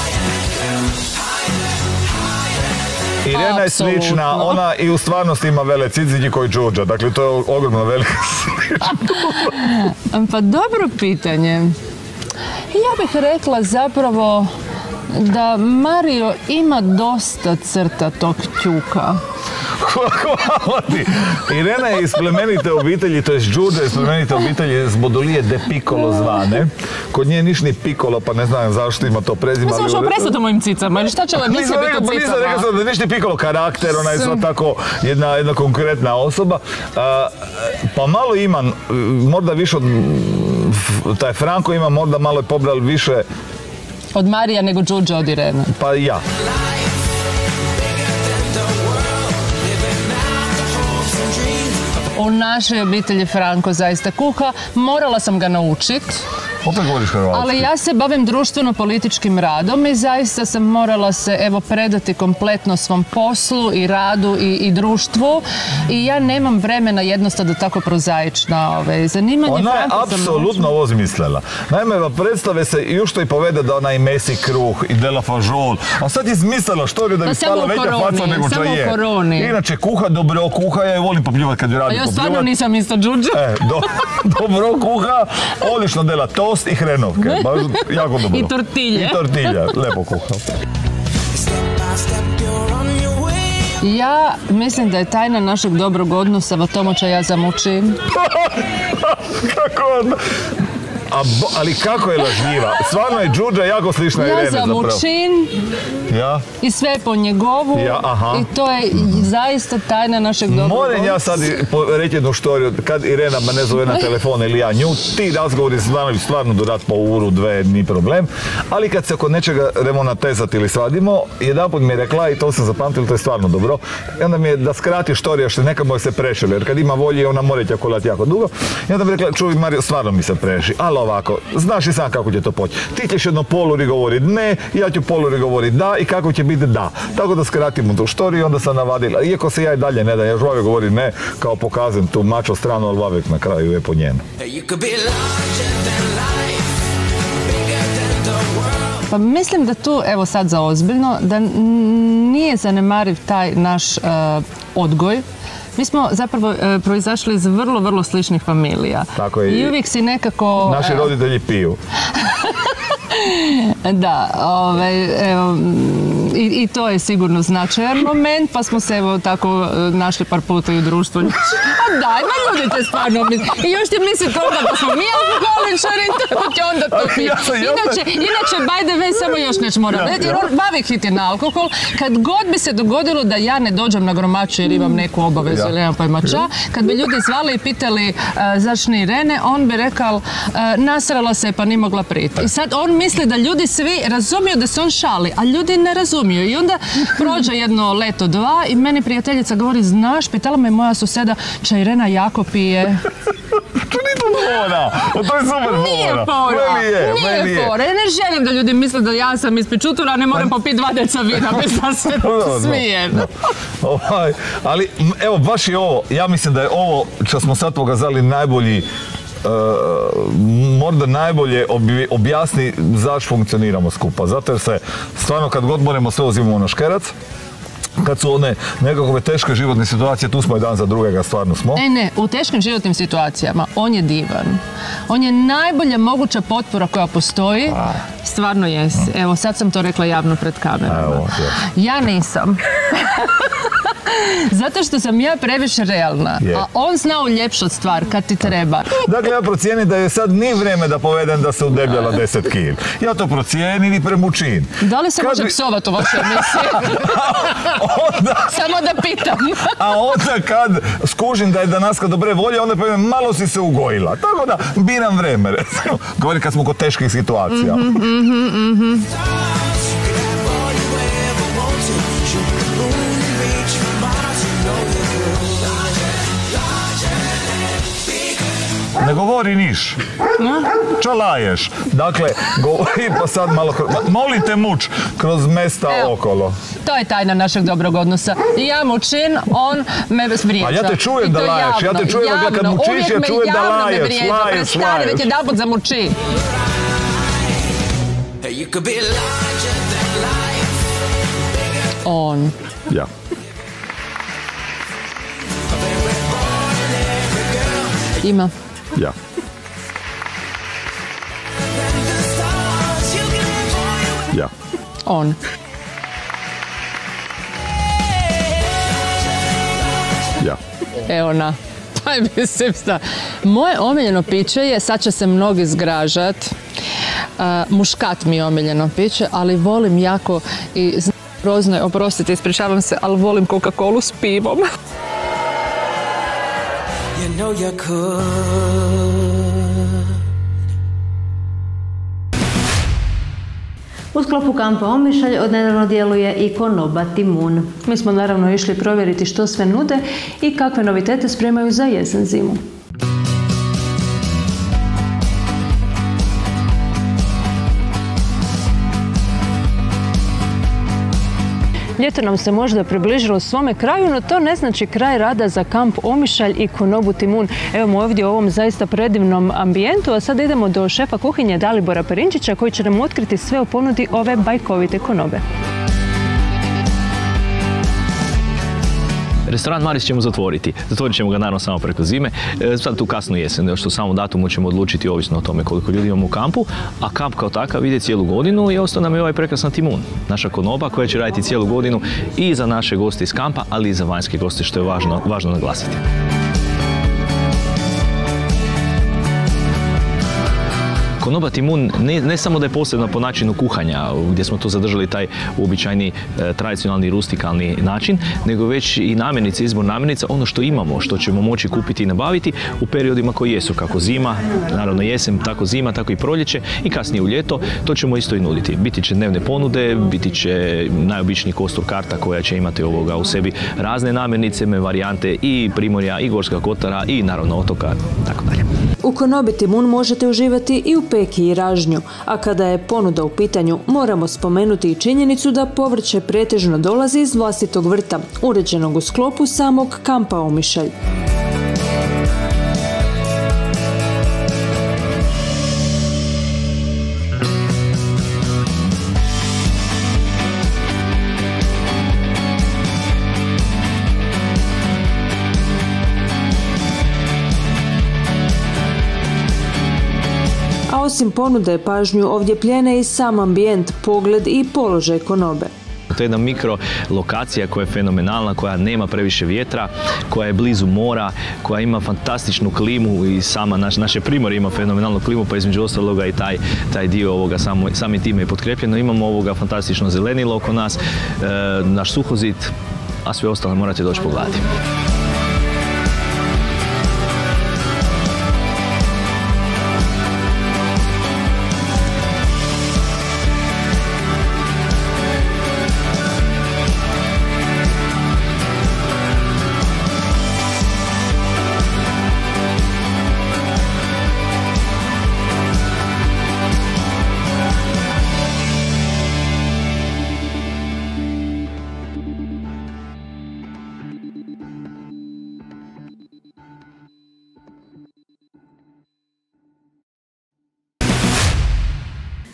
Irena je slična, ona i u stvarnosti ima vele cicići koji Đurđa, dakle to je ogromno velika Pa dobro pitanje. Ja bih rekla zapravo da Mario ima dosta crta tog Tjuka. Hvala ti. Irena je iz plemenite obitelji, to je Đurđa iz plemenite obitelji iz Bodolije de Piccolo zvane. Kod nje niš ni Piccolo, pa ne znam zašto ima to prezime. Mislim, što prestati mojim cicama, ili šta će ovo emisija biti o cicama? Nisam rekao da niš ni Piccolo karakter, ona je sva tako jedna, jedna konkretna osoba. A, pa malo ima, možda više od, taj Franko ima možda malo je pobral više od Marija nego Đurđa od Irene. Pa ja. U našoj obitelji Franko zaista kuha. Morala sam ga naučiti. Opet govoriš hrvatski. Ali ja se bavim društveno-političkim radom i zaista sam morala se evo predati kompletno svom poslu i radu i, i društvu i ja nemam vremena jednostavno da tako prozaična ove, zanimanje. Ona je Franko sam apsolutno ovo zmislila. Naime, predstave se i što i povede da ona i mesi kruh i dela fažol, a sad je zmislila što je da bi Pa stala veća faca nego što je. Koroni. Inače, kuha dobro, kuha ja je volim popljivati kad ju radim. A ja stvarno nisam isto Đurđa. E, do, dobro kuha, odlično dela tost i hrenovke. Baš jako dobro. I tortilje. I tortilje, lepo kuha. Ja mislim da je tajna našeg dobrog odnosa, va Tomoća ja zamučim. Kako onda? A bo, ali kako je lažljiva? Stvarno je Đurđa jako slična Irene zapravo. Ja zamučim ja? i sve po njegovu ja, aha. i to je zaista tajna našeg dobrog odnosa. Moram ja sad reći jednu štoriju, kad Irena me ne zove na telefon ili ja nju, ti razgovori stvarno, stvarno durat po uru, dve, ni problem, ali kad se kod nečega remo natezati ili svadimo, jedanput mi je rekla i to sam zapamtila, to je stvarno dobro, i onda mi je da skrati štorija što neka moj se prešele, jer kad ima volje ona mora ćakolati jako dugo, i onda mi je rekla, čuj Mario, stvarno mi se preši, ali ovako, znaš i sam kako će to poći. Ti ćeš jedno poluri govoriti ne, ja ću poluri govoriti da i kako će biti da. Tako da skratimo tu štoriju i onda sam navadila. Iako se ja i dalje ne da, ja žuvavio govori ne, kao pokazujem tu mačo stranu, ali vavek na kraju je po njenu. Pa mislim da tu, evo sad za ozbiljno, da nije zanemariv taj naš uh, odgoj. Mi smo zapravo e, proizašli iz vrlo, vrlo sličnih familija. Tako je. I uvijek si nekako... Naši roditelji piju. Da, ovaj, evo, i, i to je sigurno značajan moment, pa smo se evo tako našli par puta i u društvu. A daj, ma ljudi te stvarno misli. I još ti mislite onda da smo mi alkoholičari, tako će onda to piti. Inače, inače, by the way, samo još nešto moram reći, jer on bavi hiti na alkohol. Kad god bi se dogodilo da ja ne dođem na gromaču jer imam neku obavezu ili nemam pojma ča, kad bi ljudi zvali i pitali uh, zašto Irene, on bi rekao uh, nasrala se pa ni mogla priti. I sad on misli da ljudi svi razumiju da se on šali, a ljudi ne razumiju. I onda prođe jedno leto, dva i meni prijateljica govori, znaš, pitala me moja suseda, če Irena jako pije. To nije to fora. To je super fora. Nije fora. Meni je, nije meni je. fora. Ja ne želim da ljudi misle da ja sam ispred čutura, a ne moram popiti dva deca vina bez da se smijem. Ovaj, ali evo, baš je ovo, ja mislim da je ovo što smo sad pokazali najbolji, uh, možda najbolje obje, objasni zašto funkcioniramo skupa. Zato jer se stvarno kad god moramo sve uzimamo na škerac, kad su one nekakve teške životne situacije, tu smo jedan za drugega, stvarno smo. Ne, ne, u teškim životnim situacijama on je divan. On je najbolja moguća potpora koja postoji. Stvarno jesi. Evo, sad sam to rekla javno pred kamerama. Evo, ja nisam. Zato što sam ja previše realna, je. A on zna uljepšat stvar kad ti treba. Dakle, ja procijenim da je sad nije vrijeme da povedem da se udebljala deset kil. Ja to procijenim i premučim. Da li se kad može bi... psovat u vašoj emisiji? onda... Samo da pitam. A onda kad skužim da je Danaska dobre volje, onda povem malo si se ugojila. Tako da biram vreme, recimo. Govorim kad smo kod teških situacija. Mm-hmm, mm-hmm, mm-hmm. Ne govori niš. Čalaješ. Dakle, govori pa sad malo... Molite muč kroz mesta Evo, okolo. To je tajna našeg dobrog odnosa. Ja mučin, on me vrijeđa. A ja te čujem da laješ. Ja te čujem da kad mučiš, ja čujem da laješ. Laješ, laješ. Već jedan put zamuči. On. Ja. Ima. Ja. Ja. On. Ja. Evo na. Taj mislim sta. Moje omiljeno piće je, sad će se mnogi zgražat, uh, muškat mi je omiljeno piće, ali volim jako i grozno je, oprostite, ispričavam se, ali volim Coca-Colu s pivom. You know you could. U sklopu kampa Omišalj odnedavno djeluje i konoba Timun. Mi smo naravno išli provjeriti što sve nude i kakve novitete spremaju za jesen zimu. Ljeto nam se možda približilo svome kraju, no to ne znači kraj rada za kamp Omišalj i konobu Timun. Evo ovdje u ovom zaista predivnom ambijentu, a sad idemo do šefa kuhinje Dalibora Perinčića koji će nam otkriti sve o ponudi ove bajkovite konobe. Restoran Maris ćemo zatvoriti. Zatvorit ćemo ga naravno samo preko zime. Sad tu kasno jesen, još u samom datumu ćemo odlučiti ovisno o tome koliko ljudi imamo u kampu, a kamp kao takav ide cijelu godinu i ostao nam je ovaj prekrasan Timun. Naša konoba koja će raditi cijelu godinu i za naše goste iz kampa, ali i za vanjske goste, što je važno, važno naglasiti. Konoba Timun ne, ne samo da je posebna po načinu kuhanja, gdje smo tu zadržali taj uobičajeni e, tradicionalni rustikalni način, nego već i namirnice, izbor namirnica, ono što imamo, što ćemo moći kupiti i nabaviti u periodima koji jesu, kako zima, naravno jesen, tako zima, tako i proljeće i kasnije u ljeto, to ćemo isto i nuditi. Biti će dnevne ponude, biti će najobičniji kostur karta koja će imati ovoga u sebi razne namirnice, varijante i Primorja, i Gorska kotara i naravno otoka, tako dalje. U konobi Timun možete uživati i u peki i ražnju, a kada je ponuda u pitanju, moramo spomenuti i činjenicu da povrće pretežno dolazi iz vlastitog vrta, uređenog u sklopu samog kampa Omišalj. Osim ponude pažnju ovdje plijene i sam ambijent, pogled i položaj konobe. To je jedna mikro lokacija koja je fenomenalna, koja nema previše vjetra, koja je blizu mora, koja ima fantastičnu klimu i sama naš, naše Primorje ima fenomenalnu klimu, pa između ostaloga i taj, taj dio ovoga samo, samim time je potkrepljeno. Imamo ovoga fantastično zelenilo oko nas, e, naš suhozid, a sve ostalo morate doći pogledati.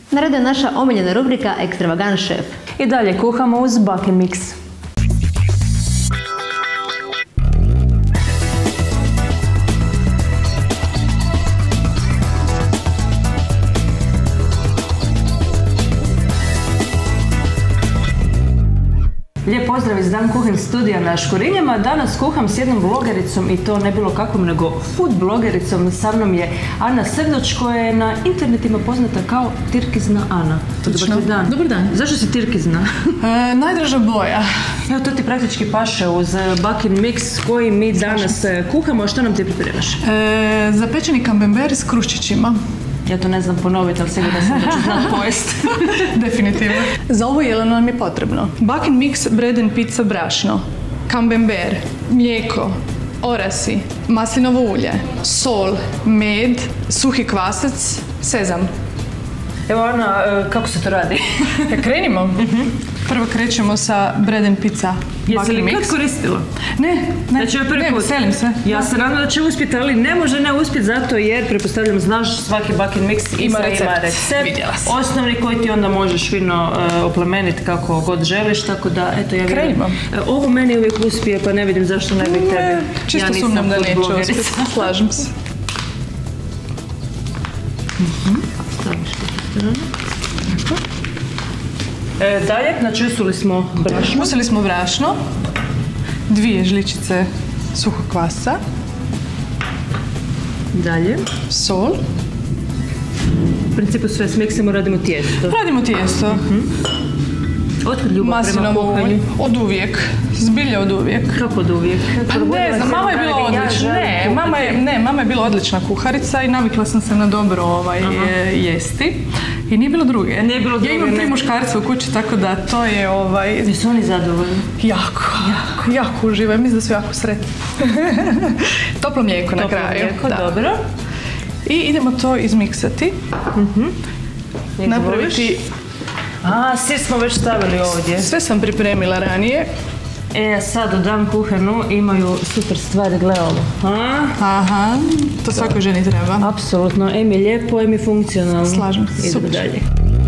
Na redu je naša omiljena rubrika Ekstravagant šef. I dalje kuhamo uz Baking Mix. Lijep pozdrav iz Dan Kuhin studija na Škurinjama. Danas kuham s jednom blogericom i to ne bilo kakvom nego food blogericom. Sa mnom je Ana Srdoč koja je na internetima poznata kao Tirkizna Ana. Točno. Dobar dan. Dobar dan. Zašto si Tirkizna? E, najdraža boja. Evo to ti praktički paše uz Baking Mix koji mi danas kuhamo. Što nam ti pripremaš? E, zapečeni kambember s kruščićima. Ja to ne znam ponoviti, ali sigurno sam da ću znat pojest. Definitivno. Za ovo jelo nam je potrebno Baking Mix bread and pizza brašno, kambember, mlijeko, orasi, maslinovo ulje, sol, med, suhi kvasac, sezam. Evo Ana, kako se to radi? Ja, krenimo. Prvo krećemo sa bread and pizza Jesi li Baking kad Mix. koristila? Ne, ne, Znači, prvi ne, put. veselim se. Ja se nadam da će uspjeti, ali ne može ne uspjeti zato jer, pretpostavljam, znaš svaki Baking Mix Ima recept. ima recept. Vidjela sam. Osnovni koji ti onda možeš fino uh, oplemeniti kako god želiš, tako da, eto, ja vidim. Krenimo. Uh, ovo meni uvijek uspije, pa ne vidim zašto ne bi tebi. Čisto Ja nisam sumnjam da food neću blogerica. uspjeti. Slažem se. Staviš tu stranu. E, dalje, znači usuli smo brašno. Usuli smo brašno, dvije žličice suhog kvasa, Dalje. sol. U principu sve smiksimo, radimo tijesto. Radimo tijesto. Otkud ljubav prema Maslinovo kuhanju? ulje. Od uvijek. Zbilja od uvijek. Kako od uvijek? Pa ne znam, mama je bila odlična. Ne, mama je, ne, mama je bila odlična kuharica i navikla sam se na dobro ovaj, jesti. I nije bilo druge. Nije bilo druge, Ja imam tri ne. muškarca u kući, tako da to je ovaj... Jesu oni zadovoljni? Jako, jako, jako uživaju. Mislim da su jako sretni. Toplo mlijeko na Toplo kraju. mlijeko, da. dobro. I idemo to izmiksati. Napraviti... A, sir smo već stavili ovdje. Sve sam pripremila ranije. E, sad u Dan Kuhanu imaju super stvari, gle ovo. A? Aha, to svakoj ženi treba. Apsolutno, em je lijepo, em je funkcionalno. Slažem se, Idemo super. dalje.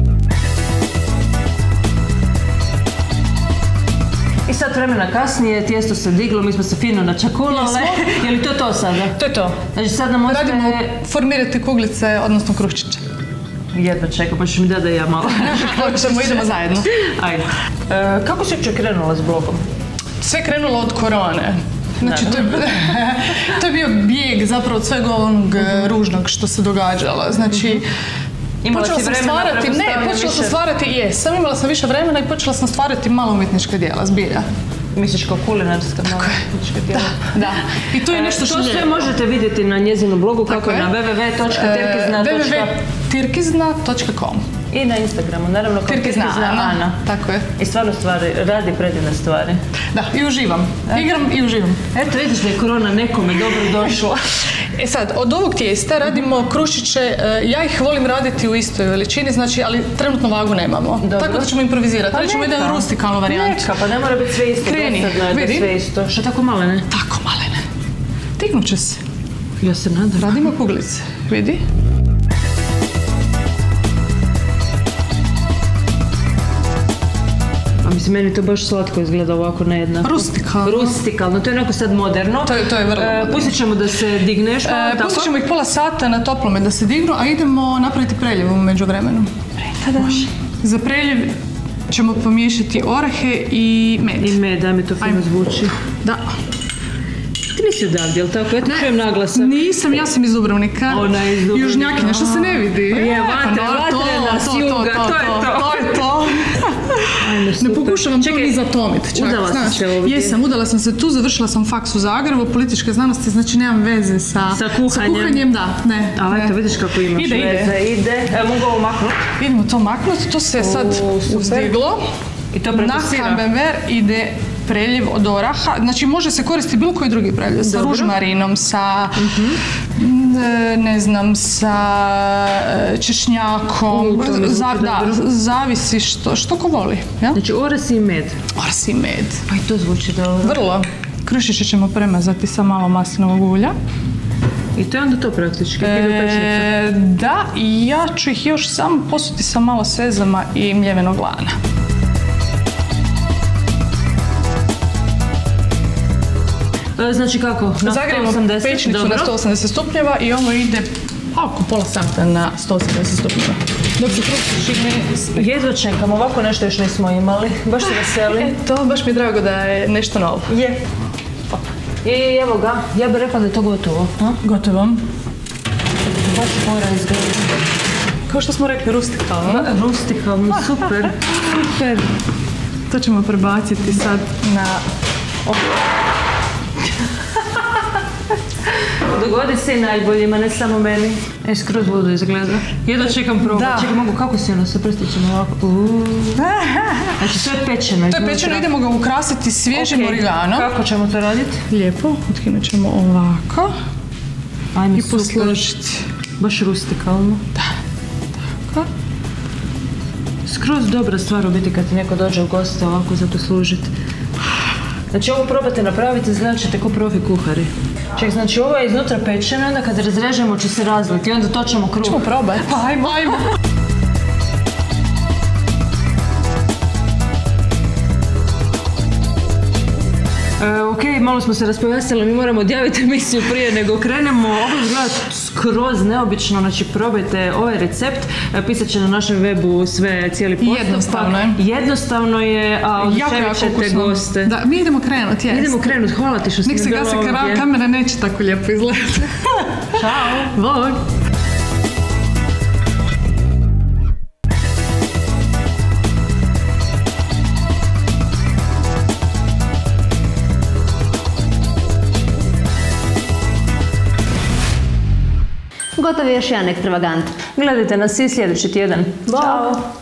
I sad vremena kasnije, tijesto se diglo, mi smo se fino načakulale. Je li to to sada? To je to. Znači sad nam ostaje... Radimo formirati kuglice, odnosno kruščiće. Jedva čekam, pa ćeš mi da da ja malo. Hoćemo, idemo zajedno. Ajde. E, kako si uopće krenula s blogom? Sve krenulo od korone. Znači, to je, to je bio bijeg zapravo od svega onog e, ružnog što se događalo. Znači, Imala počela si sam vremena, stvarati, ne, pretpostavljam, počela sam više? stvarati, jesam, imala sam više vremena i počela sam stvarati malo umjetnička djela, zbilja. Misliš kao kulinarska malo umjetnička djela? Da. I to je nešto što To sve lijepo. možete vidjeti na njezinom blogu, kako Tako je je. na w w w točka tirkizna točka com. w w w točka tirkizna točka com. I na Instagramu, naravno kao Tirkizna Tirkizna Ana. Ana. Tako je. I stvarno stvari, radi predivne stvari. Da, i uživam. Igram i uživam. Eto, vidiš da je korona nekome dobro došla. E sad, od ovog tijesta radimo krušiće, e, ja ih volim raditi u istoj veličini, znači, ali trenutno vagu nemamo. Dobro. Tako da ćemo improvizirati. Pa Radit ćemo neka. jednu rustikalnu varijantu. Neka, pa ne mora biti sve isto. Kreni, dosadno je da je vidi. sve isto. Što tako malene? Tako malene. Dignut će se. Ja se nadam. Radimo kuglice, vidi. Pa mislim, meni to baš slatko izgleda ovako nejednako. Rustikalno. Rustikalno, to je onako sad moderno. To je, to je vrlo E, moderno. pustit ćemo da se digneš, malo E, tako. pustit ćemo ih pola sata na toplome da se dignu, a idemo napraviti preljev u međuvremenu. Može. Za preljev ćemo pomiješati orahe i med. I med, da mi to fino zvuči. Da. Ti nisi odavdje, jel tako? Ja ti čujem naglasak. Nisam, ja sam iz Dubrovnika. Ona je iz Dubrovnika. Južnjakinja, što se ne vidi. Je, vatre, Pa, vatrena, s to, to, juga, to je to. To je to. Ajme, Ne super. pokušavam to Čekaj, ni zatomit čak, udala si znaš. se ovdje. Jesam, udala sam se tu, završila sam faks u Zagrebu, političke znanosti, znači nemam veze sa, Sa kuhanjem. sa kuhanjem, da, ne. A ne. eto, vidiš kako imaš Ide, ide. veze. Ide. Evo, mogu ovo maknuti. Idemo to maknuti, to se sad O, super. uzdiglo. I to preko Na sira. kambember ide preljev od oraha, znači može se koristiti bilo koji drugi preljev, sa Dobro. ružmarinom, sa, m, ne znam, sa e, češnjakom, U, to mi zvuči Za- da, dobro. zavisi što, što ko voli. Ja? Znači, orasi i med. Orasi i med. Pa i to zvuči dobro. Vrlo. Krušiće ćemo premazati sa malo maslinovog ulja. I to je onda to praktički, E, da, i ja ću ih još samo posuti sa malo sezama i mljevenog lana. Znači kako? Na Zagrijemo sto osamdeset, pećnicu dobro. na sto osamdeset stupnjeva i ovo ide oko pola sata na sto osamdeset stupnjeva. Dok se krustići ne spekne. Jedva čekam, ovako nešto još nismo imali. Baš se veseli. E, to baš mi je drago da je nešto novo. Je. I evo ga, ja bih rekla da je to gotovo. A? Gotovo. Baš mora izgledati. Kao što smo rekli, rustikalno. Rustikalno, super. Super. To ćemo prebaciti sad na... Dogodi se i najboljima, ne samo meni. E, skroz ludo izgleda. Jedno čekam probati. Čekaj, mogu, kako si ono sa prstićima ovako? Uuu. Znači, to je pečeno. To je pečeno, idemo ga ukrasiti svježim okay. origanom. Kako ćemo to raditi? Lijepo, otkinut ćemo ovako. Ajme, i posložiti. Baš rustikalno. Da. Tako. Skroz dobra stvar u biti kad ti neko dođe u goste ovako za poslužiti. Znači ovo probate napraviti, znači ćete ko profi kuhari. Ček, znači ovo je iznutra pečeno, onda kad razrežemo će se razliti i onda točemo kruh. Ćemo probati. Ajmo, ajmo. E, ok, malo smo se raspojasnili, mi moramo odjaviti emisiju prije nego krenemo. Ovo izgleda skroz neobično, znači probajte ovaj recept. E, pisat će na našem webu sve, cijeli postupak. Jednostavno je. Jednostavno je, a oduševit ćete goste. Da, mi idemo krenut, jest. Idemo krenut, hvala ti što si mi bila ovdje. Nek se gase kamera, neće tako lijepo izgledati. Ćao. Bog. Gotov je još jedan ekstravagant. Gledajte nas i sljedeći tjedan. Ćao.